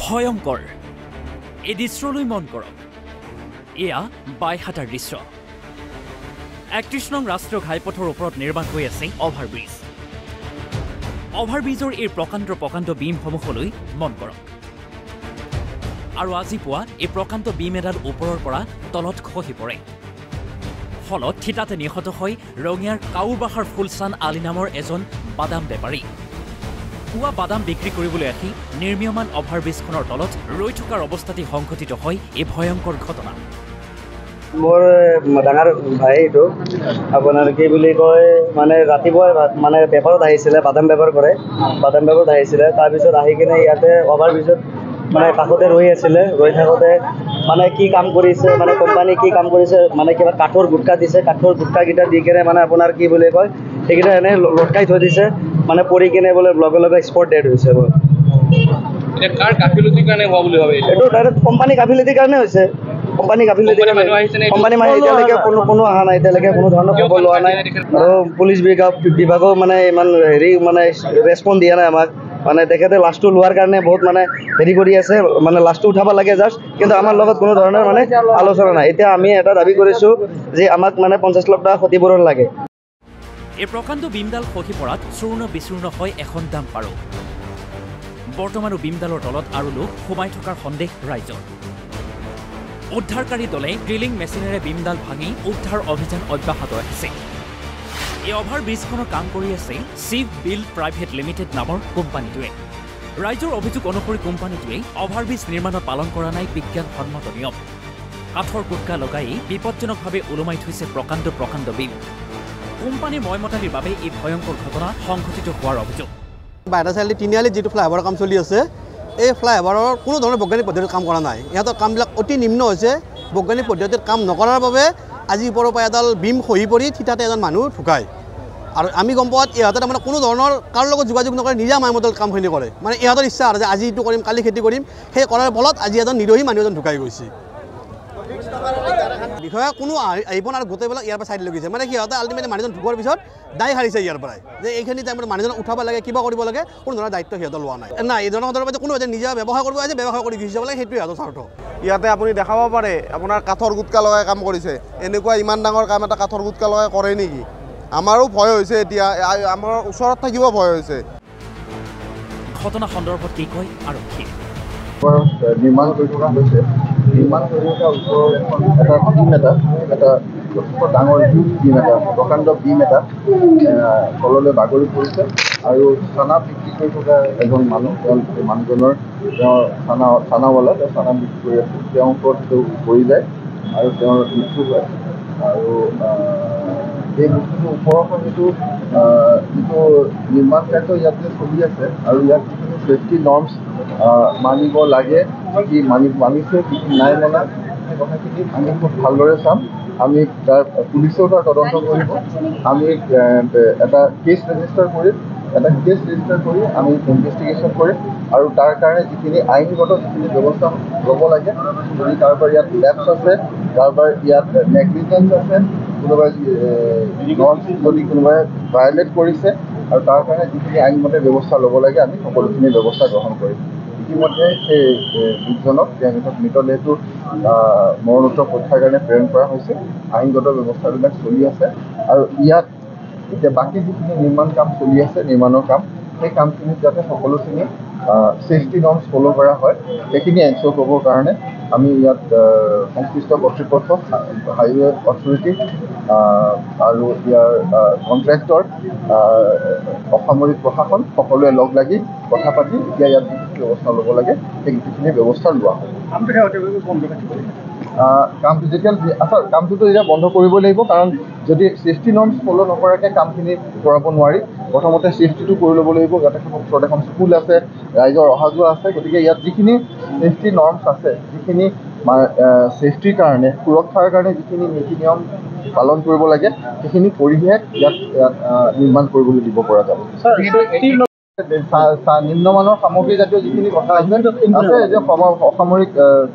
ভয়ংকৰ এই দৃশ্যলৈ মন কৰক এয়া বাইহাটাৰ দৃশ্য ৩১ নং ৰাষ্ট্ৰীয় ঘাইপথৰ ওপৰত নিৰ্মাণ হৈ আছে অভাৰব্ৰিজ অভাৰব্ৰিজৰ এই প্ৰকাণ্ড বিমসমূহলৈ মন কৰক আৰু আজি পুৱা এই প্ৰকাণ্ড বিম এডাল ওপৰৰ পৰা তলত খহি পৰে ফলত থিতাতে নিহত হৈ ৰঙিয়াৰ কাউবাহাৰ ফুলচান আলী নামৰ এজন বাদাম বেপাৰী পুৱা বাদাম বিক্ৰী কৰিবলৈ আহি নিৰ্মীয়মান অভাৰব্ৰিজখনৰ তলত ৰৈ থকাৰ অৱস্থাতে সংঘটিত হয় এই ভয়ংকৰ ঘটনা মোৰ ডাঙৰ ভাই এইটো আপোনাৰ কি বুলি কয় মানে ৰাতিপুৱা মানে বেপাৰত আহিছিলে বাদাম বেপাৰ কৰে বাদাম বেপাৰত আহিছিলে তাৰপিছত আহি কিনে ইয়াতে অভাৰব্ৰিজত মানে কাষতে ৰৈ আছিলে ৰৈ থাকোঁতে মানে কি কাম কৰিছে মানে কোম্পানী কি কাম কৰিছে মানে কিবা কাঠৰ গুটকা দিছে কাঠৰ গুটকাকেইটা দি কিনে মানে আপোনাৰ কি বুলি কয় সেইকেইটা এনেই লটকাই থৈ দিছে মানে পৰি কিনে বোলে লগে স্পট ডেড হৈছে কাৰ গাফিলতিৰ কাৰণে হোৱা বুলি ভাবে এইটো ডাইৰেক্ট কোম্পানী গাফিলতিৰ কাৰণে হৈছে কোম্পানী গাফিলতি কোম্পানী মানে এতিয়ালৈকে কোনো অহা নাই এতিয়ালৈকে কোনো ধৰণৰ খবৰ লোৱা নাই আৰু পুলিচ বিভাগো মানে ইমান হেৰি মানে ৰেছপন্স দিয়া নাই আমাক মানে তেখেতে লাষ্টটো লোৱাৰ কাৰণে বহুত মানে হেৰি কৰি আছে মানে লাষ্টটো উঠাব লাগে জাষ্ট কিন্তু আমাৰ লগত কোনো ধৰণৰ মানে আলোচনা নাই এতিয়া আমি এটা দাবী কৰিছোঁ যে আমাক মানে 50 লাখ টকা ক্ষতিপূৰণ লাগে এই প্ৰকাণ্ড বিমডাল খহি পৰাত চূৰ্ণ বিচূৰ্ণ হয় এখন ডাম্পাৰো বৰ্তমানো বিমডালৰ তলত আৰু লোক সোমাই থকাৰ সন্দেহ ৰাইজৰ উদ্ধাৰকাৰী দলে ড্ৰিলিং মেচিনেৰে বিমডাল ভাঙি উদ্ধাৰ অভিযান অব্যাহত ৰাখিছে এই অভাৰব্ৰিজখনৰ কাম কৰি আছে চিভ বিল্ড প্ৰাইভেট লিমিটেড নামৰ কোম্পানীটোৱে ৰাইজৰ অভিযোগ অনুসৰি কোম্পানীটোৱে অভাৰব্ৰিজ নিৰ্মাণত পালন কৰা নাই বিজ্ঞানসন্মত নিয়ম কাঠৰ গুটকা লগাই বিপদজনকভাৱে ওলোমাই থৈছে প্ৰকাণ্ড বিম কোম্পানীৰ ময়মতালিৰ বাবে এই ভয়ংকৰ ঘটনা সংঘটিত হোৱাৰ অভিযোগ বাইহাটা চাৰিআলি তিনিআলিত যিটো ফ্লাইঅভাৰৰ কাম চলি আছে এই ফ্লাইঅভাৰৰ কোনো ধৰণৰ বৈজ্ঞানিক পদ্ধতিত কাম কৰা নাই ইহঁতৰ কামবিলাক অতি নিম্ন হৈছে বৈজ্ঞানিক পদ্ধতিত কাম নকৰাৰ বাবে আজি ওপৰৰ পৰা এডাল বিম খহি পৰি থিতাতে এজন মানুহ ঢুকায় আৰু আমি গম পোৱাত ইহঁতে তাৰমানে কোনো ধৰণৰ কাৰো লগত যোগাযোগ নকৰে নিজা মাইমতল কামখিনি কৰে মানে ইহঁতৰ ইচ্ছা আৰু যে আজি এইটো কৰিম কালি খেতি কৰিম সেই কৰাৰ ফলত আজি এজন নিৰহী মানুহ এজন ঢুকাই গৈছে বিষয়ে কোনো আহিব আৰু গোটেইবিলাক ইয়াৰ পৰা চাইড লৈ গৈছে মানে সিহঁতে আল্টিমেটলি মানুহজন ঢুকোৱাৰ পিছত দায় হাৰিছে ইয়াৰ পৰাই যে এইখিনি টাইমত মানুহজন উঠাব লাগে কিবা কৰিব লাগে কোনো ধৰণৰ দায়িত্ব সিহঁতে লোৱা নাই এই জনসাধাৰণৰ মাজত কোনো নিজে ব্যৱসায় কৰিব আছে ব্যৱসায় কৰি গুচি যাব লাগে সেইটোৱে সিহঁতৰ স্বাৰ্থ ইয়াতে আপুনি দেখাব পাৰে আপোনাৰ কাঠৰ গুটকা লগাই কাম কৰিছে এনেকুৱা ইমান ডাঙৰ কাম এটা কাঠৰ গুটকা লগাই কৰে নেকি আমাৰো ভয় হৈছে এতিয়া আমাৰ ওচৰত থাকিব ভয় হৈছে ঘটনা সন্দৰ্ভত কি কয় আৰক্ষী নিৰ্মাণ কৰি থকা হৈছে নিৰ্মাণ কৰি থকা ওচৰৰ এটা বিম এটা যথেষ্ট ডাঙৰ বিম এটা প্ৰকাণ্ড বিম এটা তললৈ বাগৰি পৰিছে আৰু চানা বিক্ৰী কৰি থকা এজন মানুহ মানুহজনৰ চানাৱালা তেওঁ চানা বিক্ৰী কৰি আছে তেওঁৰ ওপৰত তেওঁ পৰি যায় আৰু তেওঁৰ মৃত্যু হয় আৰু এই বস্তুটোৰ ওপৰৰ পৰা যিটো নিৰ্মাণ কাৰ্য ইয়াতে চলি আছে আৰু ইয়াত যিখিনি ছেফটি নৰ্মছ মানিব লাগে কি মানিছে কি নাই মনা সেই কথাখিনি আমি খুব ভালদৰে চাম আমি তাৰ পুলিচেও তাৰ তদন্ত কৰিব আমি এটা কেছ ৰেজিষ্টাৰ কৰিম আমি ইনভেষ্টিগেশ্যন কৰিম আৰু তাৰ কাৰণে যিখিনি আইনগত যিখিনি ব্যৱস্থা ল'ব লাগে যদি কাৰোবাৰ ইয়াত লেপছ আছে কাৰোবাৰ ইয়াত নেগলিজেঞ্চ আছে কোনোবাই নৰ্মছ যদি কোনোবাই ভায়লেট কৰিছে আৰু তাৰ কাৰণে যিখিনি আইনমতে ব্যৱস্থা ল'ব লাগে আমি সকলোখিনি ব্যৱস্থা গ্ৰহণ কৰিম ইতিমধ্যে সেই লোকজনক তেওঁলোকক মৃতদেহটো মৰণোত্তৰ পৰীক্ষাৰ কাৰণে প্ৰেৰণ কৰা হৈছে আইনগত ব্যৱস্থাবিলাক চলি আছে আৰু ইয়াত এতিয়া বাকী যিখিনি নিৰ্মাণ কাম চলি আছে নিৰ্মাণৰ কাম সেই কামখিনিত যাতে সকলোখিনি ছেফটি নৰ্মছ ফ'ল' কৰা হয় সেইখিনি এনশ্বৰ কৰিবৰ কাৰণে আমি ইয়াত সংশ্লিষ্ট কৰ্তৃপক্ষ হাইৱে অথৰিটি আৰু ইয়াৰ কণ্ট্ৰেক্টৰ অসামৰিক প্ৰশাসন সকলোৱে লগ লাগি কথা পাতি এতিয়া ইয়াত যিখিনি ব্যৱস্থা ল'ব লাগে সেই গোটেইখিনি ব্যৱস্থা লোৱা হয় কামটোতো এতিয়া বন্ধ কৰিব লাগিব কাৰণ যদি ছেফটি নৰ্মছ ফ'ল' নকৰাকৈ কামখিনি কৰাব নোৱাৰি প্ৰথমতে ছেফটিটো কৰি ল'ব লাগিব ইয়াতে ওচৰত এখন স্কুল আছে ৰাইজৰ অহা যোৱা আছে গতিকে ইয়াত যিখিনি ছেফটি নৰ্মছ আছে যিখিনি ছেফটিৰ কাৰণে সুৰক্ষাৰ কাৰণে যিখিনি নীতি নিয়ম পালন কৰিব লাগে সেইখিনি কৰিহে ইয়াত নিৰ্মাণ কৰিবলৈ দিব পৰা যাব নিম্নমানৰ সামগ্ৰী জাতীয় যিখিনি কথা আছে যে অসামৰিক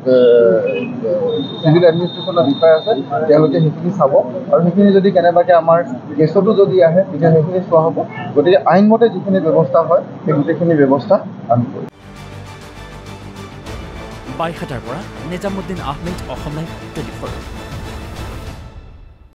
চিভিল এডমিনিষ্ট্ৰেশ্যনৰ বিষয়া আছে তেওঁলোকে সেইখিনি চাব আৰু সেইখিনি যদি কেনেবাকৈ আমাৰ কেছতো যদি আহে তেতিয়া সেইখিনি চোৱা হ'ব গতিকে আইনমতে যিখিনি ব্যৱস্থা হয় সেই গোটেইখিনি ব্যৱস্থা আমি কৰিম বাইহাটাৰ পৰা নিজামুদ্দিন আহমেদ, অসম লাইভ 24।